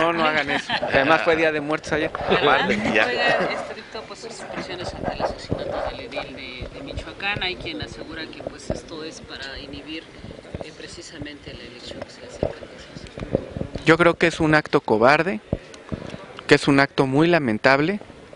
No, no hagan eso. Además fue Día de Muertos ayer. Oiga, dictó pues sus expresiones ante el asesinato del edil de Michoacán. Hay quien asegura que pues esto es para inhibir precisamente la elección que se le acerca. Yo creo que es un acto cobarde, que es un acto muy lamentable,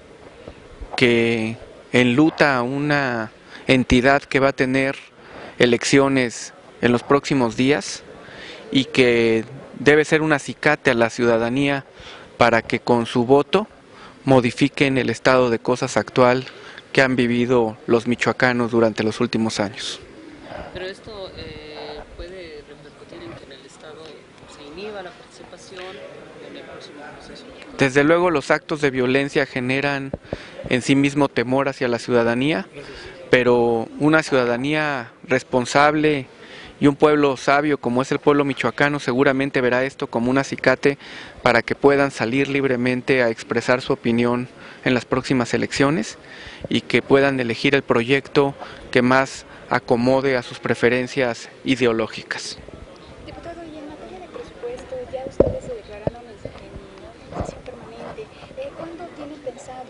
que enluta a una entidad que va a tener elecciones en los próximos días y que debe ser un acicate a la ciudadanía para que con su voto modifiquen el estado de cosas actual que han vivido los michoacanos durante los últimos años. Pero esto puede repercutir en que en el estado se inhiba la participación en el próximo proceso. Desde luego los actos de violencia generan en sí mismo temor hacia la ciudadanía, pero una ciudadanía responsable y un pueblo sabio como es el pueblo michoacano seguramente verá esto como un acicate para que puedan salir libremente a expresar su opinión en las próximas elecciones y que puedan elegir el proyecto que más acomode a sus preferencias ideológicas. Diputado, y en materia de presupuesto, ya ustedes se declararon en sesión permanente. ¿Cuándo tienen pensado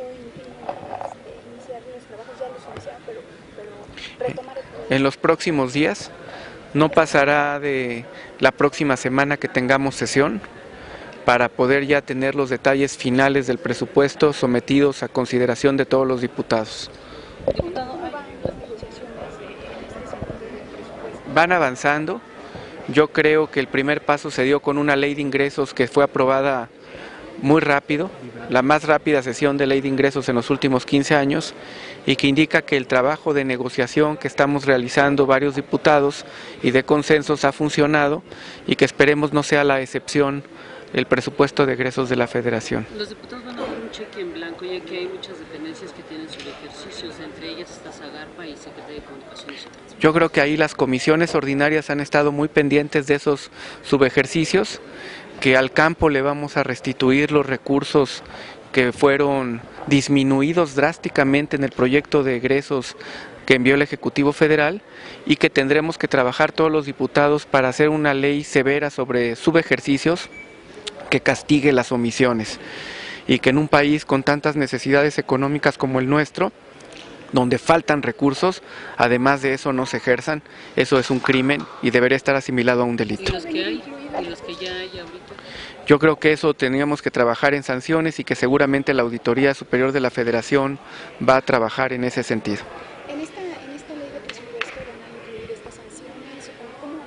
iniciar los trabajos? Ya los iniciaron, pero retomar el proyecto. En los próximos días. No pasará de la próxima semana que tengamos sesión para poder ya tener los detalles finales del presupuesto sometidos a consideración de todos los diputados. ¿Cómo van las negociaciones en este sentido del presupuesto? Van avanzando. Yo creo que el primer paso se dio con una ley de ingresos que fue aprobada muy rápido, la más rápida sesión de ley de ingresos en los últimos 15 años, y que indica que el trabajo de negociación que estamos realizando varios diputados y de consensos ha funcionado y que esperemos no sea la excepción el presupuesto de egresos de la Federación. Los diputados van a dar un cheque en blanco, ya que hay muchas dependencias que tienen subejercicios, entre ellas está Zagarpa y Secretaría de Comunicaciones y Transportes. Yo creo que ahí las comisiones ordinarias han estado muy pendientes de esos subejercicios, que al campo le vamos a restituir los recursos que fueron disminuidos drásticamente en el proyecto de egresos que envió el Ejecutivo Federal y que tendremos que trabajar todos los diputados para hacer una ley severa sobre subejercicios que castigue las omisiones y que en un país con tantas necesidades económicas como el nuestro, donde faltan recursos, además de eso no se ejerzan, eso es un crimen y debería estar asimilado a un delito. ¿Y los que hay? ¿Y los que ya hay ahorita? Yo creo que eso teníamos que trabajar en sanciones y que seguramente la Auditoría Superior de la Federación va a trabajar en ese sentido. ¿En esta ley de presupuesto van a incluir estas sanciones? ¿Cómo?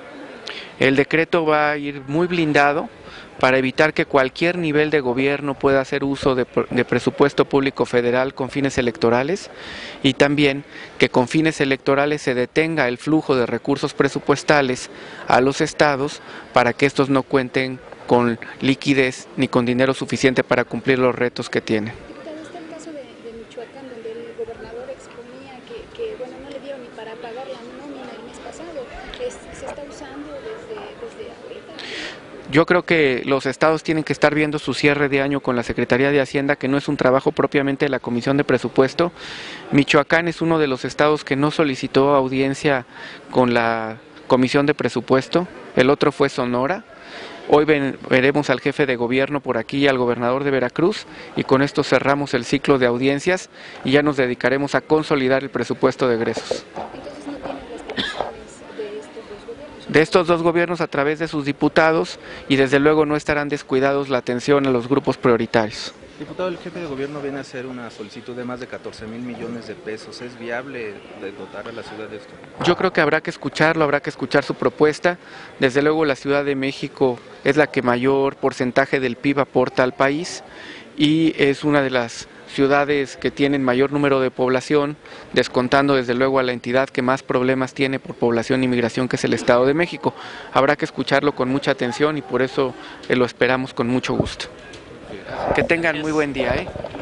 El decreto va a ir muy blindado para evitar que cualquier nivel de gobierno pueda hacer uso de presupuesto público federal con fines electorales y también que con fines electorales se detenga el flujo de recursos presupuestales a los estados para que estos no cuenten con liquidez ni con dinero suficiente para cumplir los retos que tienen. Diputado, está el caso de Michoacán, donde el gobernador exponía que no le dieron ni para pagar la nómina el mes pasado. ¿Se está usando desde ahorita? Yo creo que los estados tienen que estar viendo su cierre de año con la Secretaría de Hacienda, que no es un trabajo propiamente de la Comisión de Presupuesto. Michoacán es uno de los estados que no solicitó audiencia con la Comisión de Presupuesto, el otro fue Sonora. Hoy veremos al jefe de gobierno por aquí y al gobernador de Veracruz y con esto cerramos el ciclo de audiencias y ya nos dedicaremos a consolidar el presupuesto de egresos. Entonces no tienen las peticiones de estos dos gobiernos. De estos dos gobiernos a través de sus diputados y desde luego no estarán descuidados la atención a los grupos prioritarios. Diputado, el jefe de gobierno viene a hacer una solicitud de más de 14,000 millones de pesos. ¿Es viable dotar a la ciudad de esto? Yo creo que habrá que escucharlo, habrá que escuchar su propuesta. Desde luego la Ciudad de México es la que mayor porcentaje del PIB aporta al país y es una de las ciudades que tienen mayor número de población, descontando desde luego a la entidad que más problemas tiene por población y migración, que es el Estado de México. Habrá que escucharlo con mucha atención y por eso lo esperamos con mucho gusto. Que tengan muy buen día,